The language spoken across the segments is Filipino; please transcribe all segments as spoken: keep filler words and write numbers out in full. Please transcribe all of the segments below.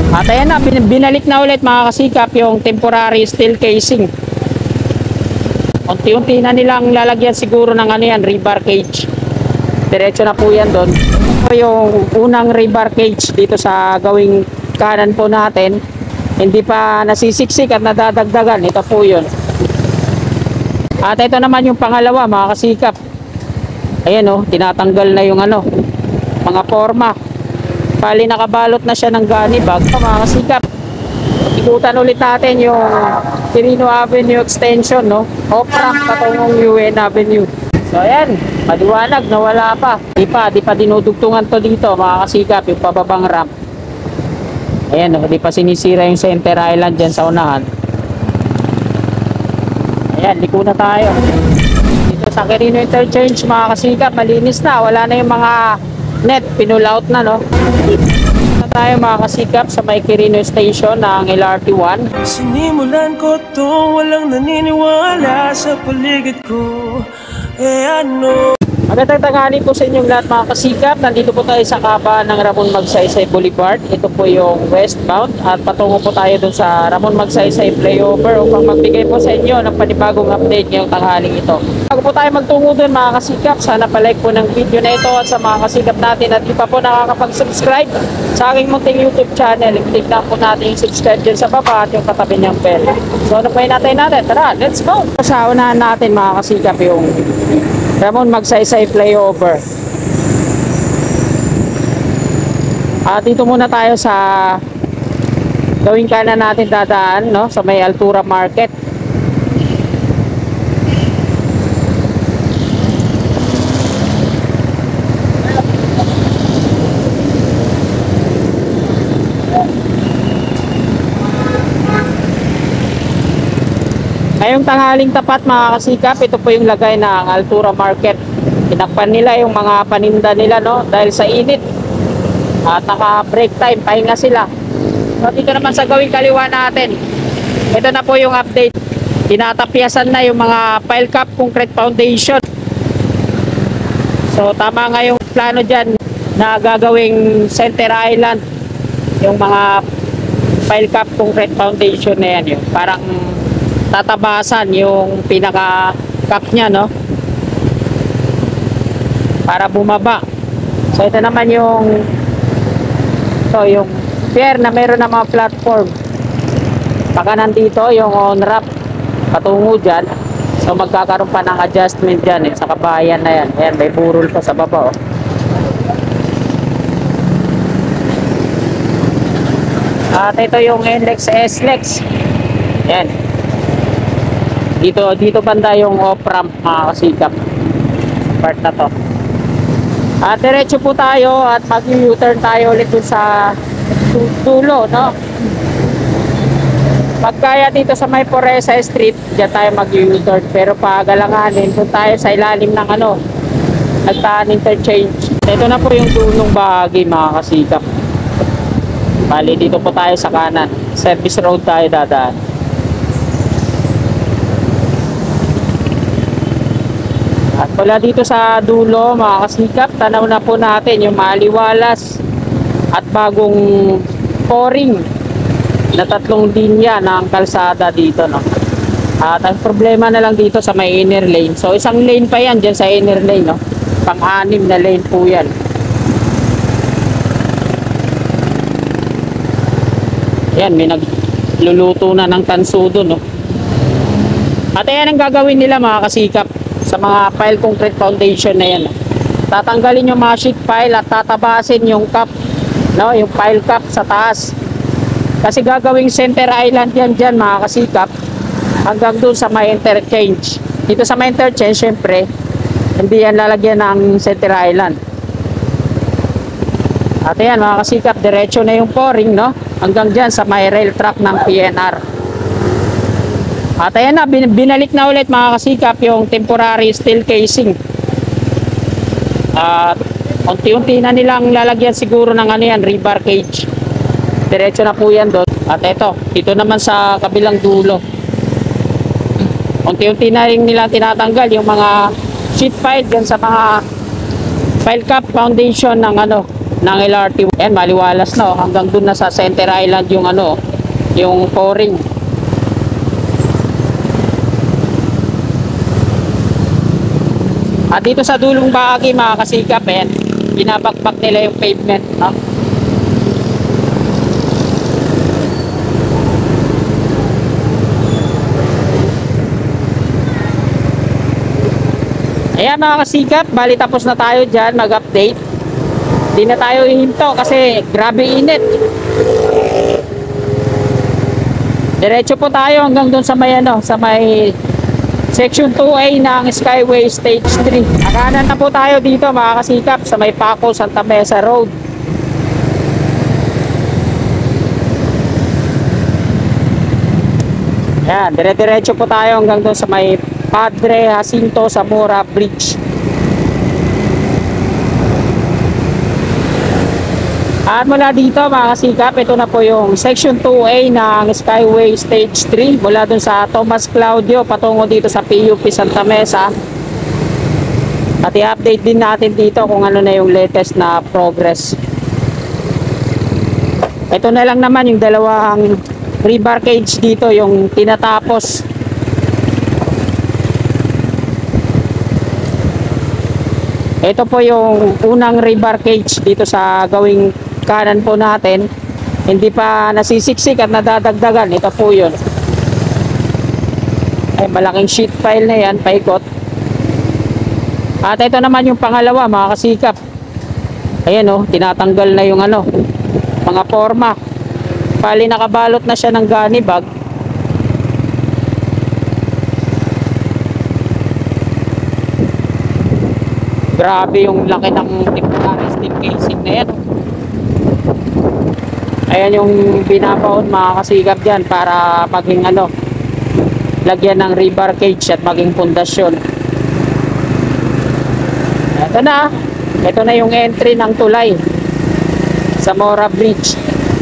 At ayan na, binalik na ulit mga kasikap yung temporary steel casing. Unti-unti na nilang lalagyan siguro ng ano yan, rebar cage. Diretso na po yan doon. Ito yung unang rebar cage dito sa gawing kanan po natin. Hindi pa nasisiksik at nadadagdagan. Ito po yun. At ito naman yung pangalawa mga kasikap. Ayan o, oh, tinatanggal na yung ano, mga forma. Bali nakabalot na siya ng gunny bag. Mga kasikap, ikutan ulit natin yung Quirino Avenue extension, no? Off-ramp patungong U N Avenue. So ayan, maliwanag na wala pa. Di pa, di pa dinudugtungan to dito mga kasikap, yung pababang ramp. Ayan, no? Di pa sinisira yung center island dyan sa unahan. Ayan, liko na tayo. Dito sa Quirino Interchange mga kasikap, malinis na. Wala na yung mga net, pinull out na, no? Na tayo mga kasikap sa may Quirino Station ng L R T one. Sinimulan ko to, walang naniniwala sa paligid ko. Eh ano? Magandang tanghali po sa inyong lahat mga kasikap. Nandito po tayo sa kaba ng Ramon Magsaysay Boulevard. Ito po yung westbound at patungo po tayo dun sa Ramon Magsaysay Flyover upang magbigay po sa inyo ng panibagong update ngayong tanghaling ito. Bago po tayo magtungo dun mga kasikap, sana palike po ng video na ito at sa mga kasikap natin at di pa po nakakapag-subscribe sa aking munting YouTube channel. I-click lang po natin yung subscribe dyan sa baba at yung katabi niyang bell. So ano pa yung natin natin? Tara, let's go! Sa unahan natin mga kasikap yung Ramon Magsaysay Flyover. At dito muna tayo sa gawing kanan natin dadaan, no? Sa may Altura Market. Ngayong tanghaling tapat mga kasikap, ito po yung lagay ng Altura Market. Tinakpan nila yung mga paninda nila, no, dahil sa init. At naka break time, pahinga sila. So dito naman sa gawing kaliwa natin, ito na po yung update. Tinatapyasan na yung mga pile cap concrete foundation. So tama nga yung plano dyan na gagawing center island, yung mga pile cap concrete foundation na yan, yung parang tatabasan yung pinaka cap nya, no, para bumaba. So ito naman yung so yung pier na meron na mga platform. Baka nandito yung on ramp patungo dyan. So magkakaroon pa ng adjustment dyan eh, sa kabayan na yan. Ayan, may burol pa sa baba, oh. At ito yung N L E X S L E X. Ayan. Dito, dito banda yung off-ramp mga kasikap. Part na to. At diretso po tayo at mag-U-turn tayo ulit dun sa dulo, no? Pagkaya dito sa may Poresa Street, dyan tayo mag-U-turn. Pero pagalanganin, dun tayo sa ilalim ng ano, nagtaan interchange. Ito na po yung dulong bahagi mga kasikap. Bali, dito po tayo sa kanan. Service road tayo dadaan. At wala dito sa dulo mga kasikap, tanaw na po natin yung maliwalas at bagong pouring na tatlong linya ng kalsada dito, no? At ang problema na lang dito sa may inner lane. So isang lane pa yan dyan sa inner lane, no? Pang-anim na lane po yan. Yan, may nagluluto na ng tansudo, no? At ayan ang gagawin nila mga kasikap sa mga pile concrete foundation na yan. Tatanggalin yung mga sheet pile at tatabasin yung cap, no, yung pile cap sa taas. Kasi gagawing center island yan dyan mga kasikap hanggang dun sa may interchange. Dito sa may interchange, syempre hindi yan lalagyan ng center island. At ayan mga kasikap, diretso na yung pouring, no, hanggang dyan sa may rail track ng P N R. At ayan na, binalik na ulit mga kasikap yung temporary steel casing. At uh, unti-unti na nilang lalagyan siguro ng ano yan, rebar cage. Diretso na po yan doon. At eto, dito naman sa kabilang dulo, unti-unti na rin nilang tinatanggal yung mga sheet pile dyan sa mga pile cap foundation ng ano, ng L R T. Ayan, maliwalas na oh. Hanggang dun na sa Center Island yung ano, yung pouring. At dito sa dulong bahagi mga kasikap, ayan, binabakbak nila yung pavement, no? Ayan mga kasikap, bali tapos na tayo dyan mag-update. Hindi na tayo ihinto kasi grabe init. Diretso po tayo hanggang doon sa may ano, sa may Section two A ng Skyway Stage three. Nakanan na po tayo dito mga kasikap sa may Paco Santa Mesa Road. Ayan, dire-diretso po tayo hanggang doon sa may Padre Jacinto Zamora Bridge. At mula dito mga kasikap, ito na po yung Section two A ng Skyway Stage three mula dun sa Tomas Claudio patungo dito sa P U P Santa Mesa. At i-update din natin dito kung ano na yung latest na progress. Ito na lang naman yung dalawang rebarcage dito, yung tinatapos. Ito po yung unang rebarcage dito sa gawing kanan po natin. Hindi pa nasisiksik at nadadagdagan. Ito po yun. Ay, malaking sheet pile na yan, paikot. At ito naman yung pangalawa mga kasikap. Ayan o, oh, tinatanggal na yung ano, mga forma. Pali nakabalot na siya ng gunny bag. Grabe yung laki ng steel casing na yan. Ayan yung binabaon mga kasigap dyan para maging ano, lagyan ng rebar cage at maging pundasyon. Ito na. Ito na yung entry ng tulay sa Mora Bridge.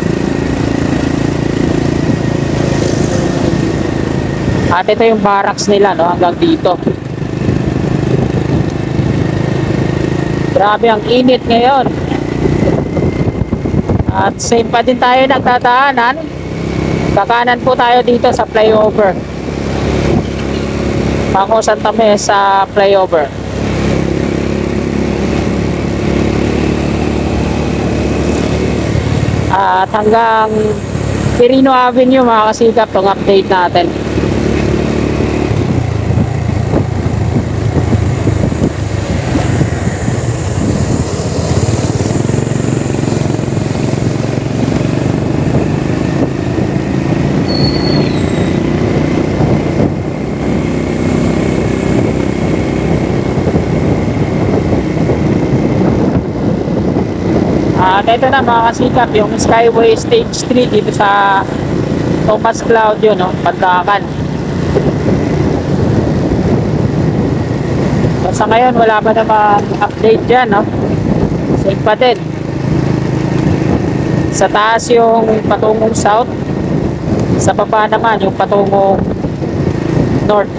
At ito yung barracks nila, no, hanggang dito. Grabe ang init ngayon. At same pa din tayo nagtataanan. Kakanan po tayo dito sa flyover. Paco Santa Mesa flyover. At hanggang Quirino Avenue mga kasigap itong update natin. At ito na mga kasikap, yung Skyway Stage three dito sa Tomas Claudio, no, Pandakan. So, sa ngayon wala pa namang update dyan, no? Same pa din. Sa taas yung patungong south, sa baba naman yung patungong north.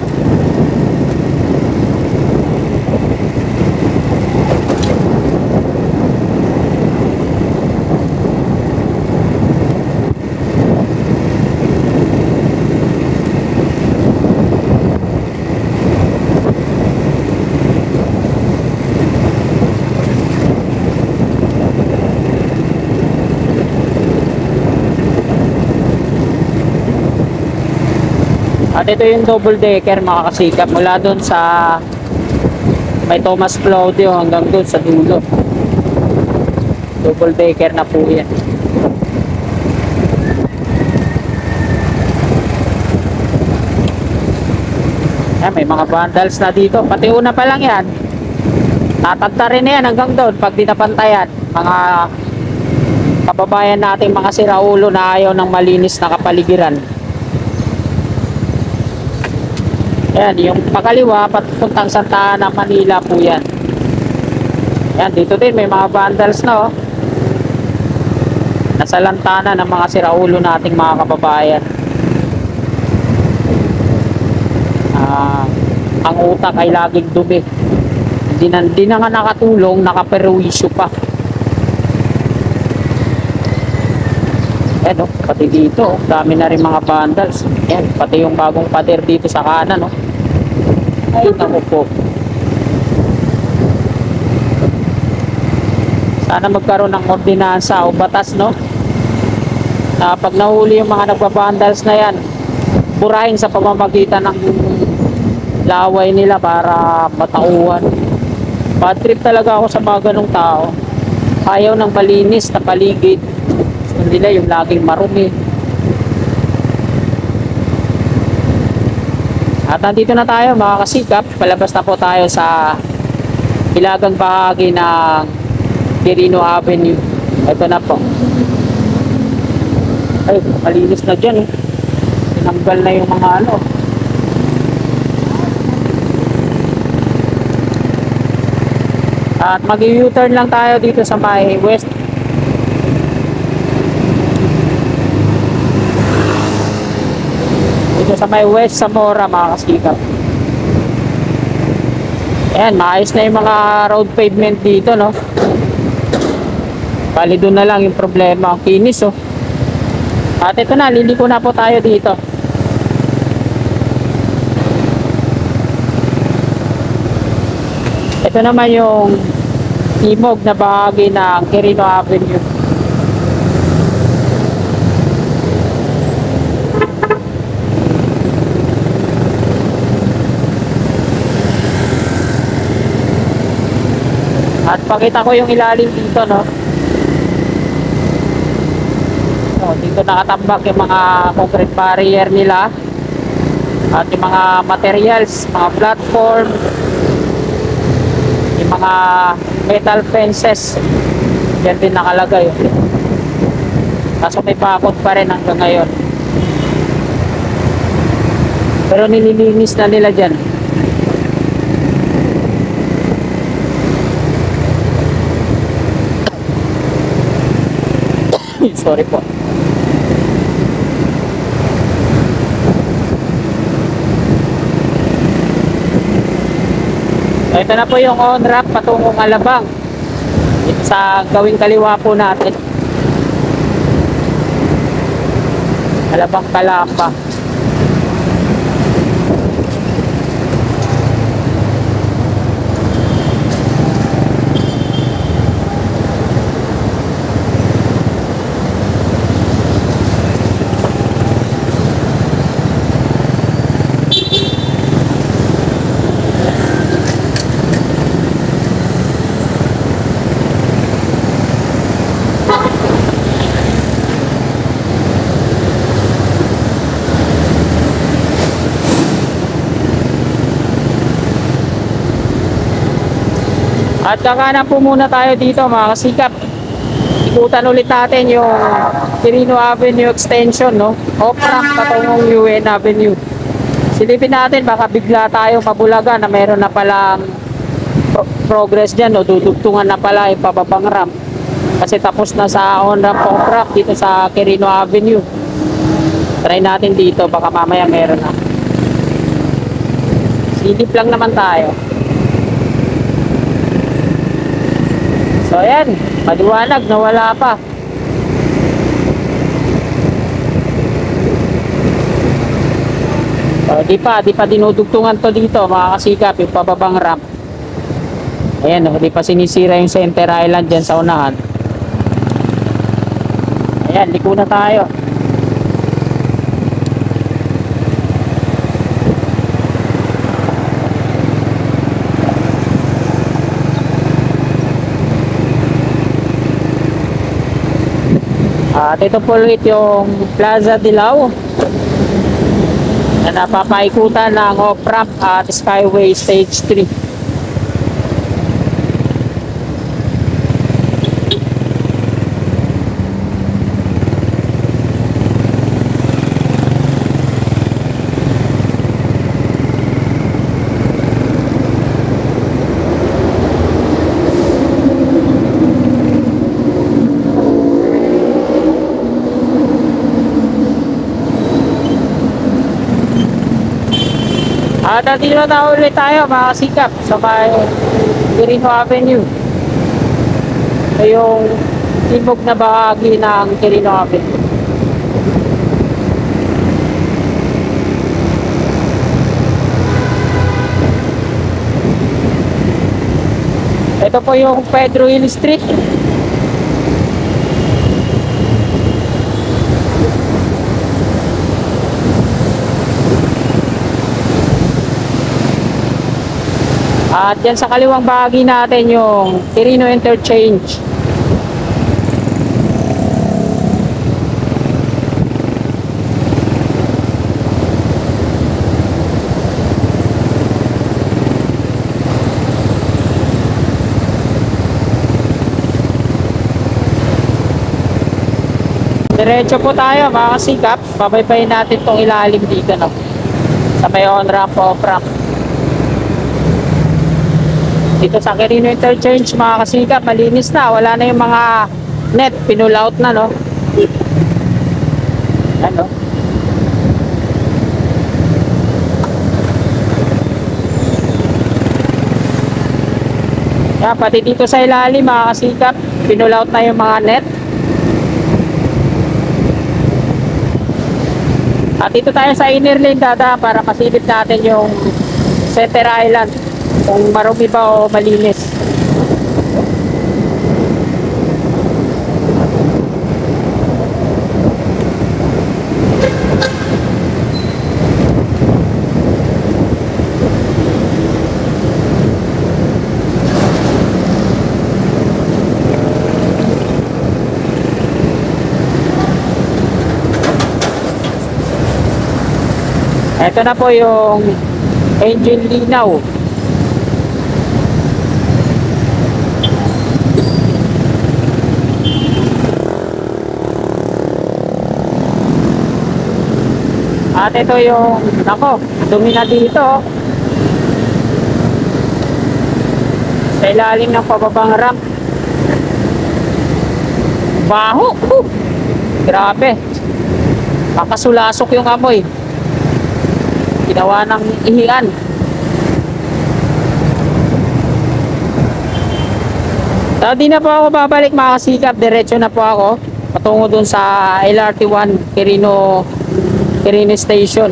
At ito yung double decker mga kasikap mula doon sa may Tomas Claudio hanggang doon sa dulo. Double decker na po yan. Ayan, may mga vandals na dito. Pati una pa lang yan. Tatagta rin yan hanggang doon pag dinapantayan. Mga kababayan nating mga siraulo na ayaw ng malinis na kapaligiran. Ayan, yung pakaliwa papuntang Santa Ana, Manila po yan. Ayan, dito din may mga vandals na oh. Nasa lantana ng mga siraulo nating mga kababayan. Ah, ang utak ay laging dumi. Hindi na, hindi na nga nakatulong, nakaperwisyo pa. Ayan, oh, pati dito, oh, dami na rin mga vandals. Ayan, pati yung bagong pader dito sa kanan, oh. Ay, naku po. Sana magkaroon ng ordinansa o batas, no? Na pag nahuli yung mga nagbabandals na yan, burahin sa pamamagitan ng laway nila para matauhan. Bad trip talaga ako sa mga ganong tao. Ayaw ng malinis na paligid. Gusto nila yung laging marumi. At nandito na tayo mga kasikap. Palabas na po tayo sa hilagang bahagi ng Quirino Avenue. Ito na po. Ay, malinis na dyan, eh. Tinanggal na yung mga ano. At mag-U-turn lang tayo dito sa may west. Dito sa may west Zamora mga kasikap. Ayan, maayos na yung mga road pavement dito, no? Bali doon na lang yung problema, ang kinis, oh. At ito na, liliko na po tayo dito. Ito naman yung timog na bahagi ng Quirino Avenue. At pakita ko yung ilalim dito, no? So, dito nakatambak yung mga concrete barrier nila. At yung mga materials, mga platform, yung mga metal fences, yan din nakalagay. Kaso may bakod pa rin hanggang ngayon. Pero nililinis na nila dyan. Sorry po. Ito na po yung on-ramp patungong Alabang. Ito sa gawing kaliwa po natin. Alabang Calamba. At kakanan po muna tayo dito mga kasikap. Ikutan ulit natin yung Quirino Avenue extension, no? Off-ramp patungong U N Avenue. Silipin natin, baka bigla tayo mabulaga na meron na palang pro progress dyan, no? Dudugtungan na pala yung pababang ramp. Kasi tapos na sa on-ramp off-ramp dito sa Quirino Avenue. Try natin dito, baka mamaya meron na. Silip lang naman tayo. So ayan, maliwanag na wala pa. So, di pa, di pa dinudugtungan to dito mga kasikap, yung pababang ramp. Ayan, di pa sinisira yung center island dyan sa unahan. Ayan, liko na tayo. At ito po ulit yung Plaza Dilao na napapaikutan ng off-ramp at Skyway Stage three. At nandito na ulit tayo mga kasikap sa may Quirino Avenue. Ito yung timog na bahagi ng Quirino Avenue. Ito po yung Pedro Hill Street. At dyan sa kaliwang bahagi natin yung Quirino Interchange. Diretso po tayo mga kasikap. Babaybayin natin tong ilalim dito, no? Sa may on-ramp, off-ramp. Dito sa Quirino Interchange mga kasikap, malinis na. Wala na yung mga net, pinull out na, no? Ano? Kaya pati dito sa ilalim mga kasikap, pinull out na yung mga net. At dito tayo sa inner lane dada para masilip natin yung Center Island kung marumi ba o malinis. Ito na po yung engine linaw. At ito yung, nako, dumi na dito. Sa ilalim ng pababang ramp. Baho. Uh, grabe. Kakasulasok yung amoy. Ginawa ng ihian. So, di na po ako babalik mga kasikap. Diretso na po ako patungo dun sa L R T one Quirino Quirino Station.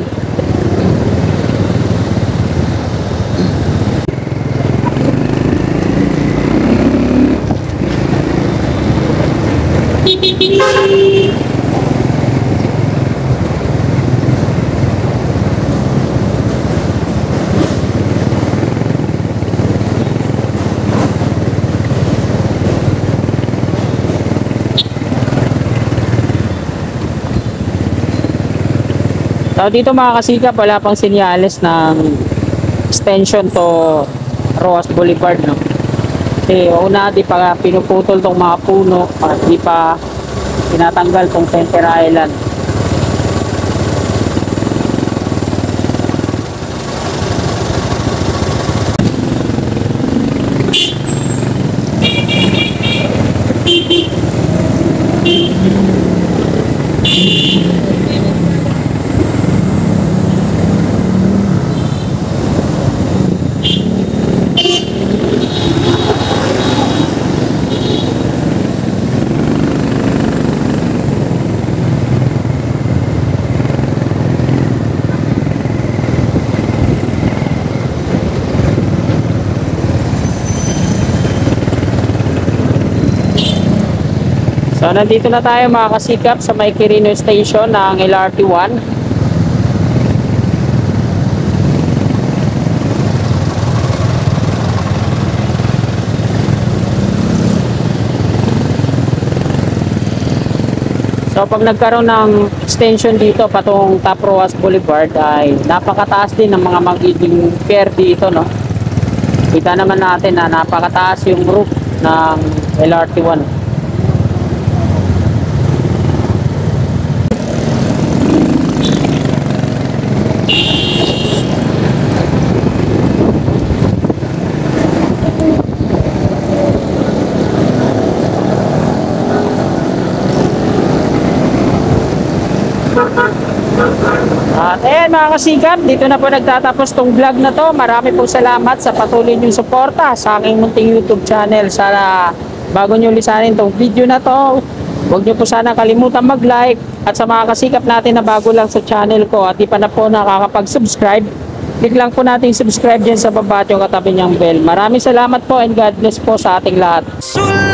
So dito mga kasikap, wala pang senyales ng extension to Roas Boulevard, no? Kasi una di pa pinuputol tong mga puno at di pa tinatanggal tong Center Island. So nandito na tayo mga kasikap sa may Quirino Station ng L R T one. So pag nagkaroon ng extension dito patong Top Roas Boulevard ay napakataas din ng mga magiging pier dito, no? Kita naman natin na napakataas yung roof ng L R T one. At ayan mga kasikap, dito na po nagtatapos tong vlog na to. Marami pong salamat sa patuloy niyong suporta sa aking munting YouTube channel. Sana bago nyo lisanin tong video na to, huwag nyo po sana kalimutan mag-like. At sa mga kasikap natin na bago lang sa channel ko at di pa na po nakakapag-subscribe, click lang po natin subscribe dyan sa baba at yung katabi niyang bell. Maraming salamat po and God bless po sa ating lahat. Sulat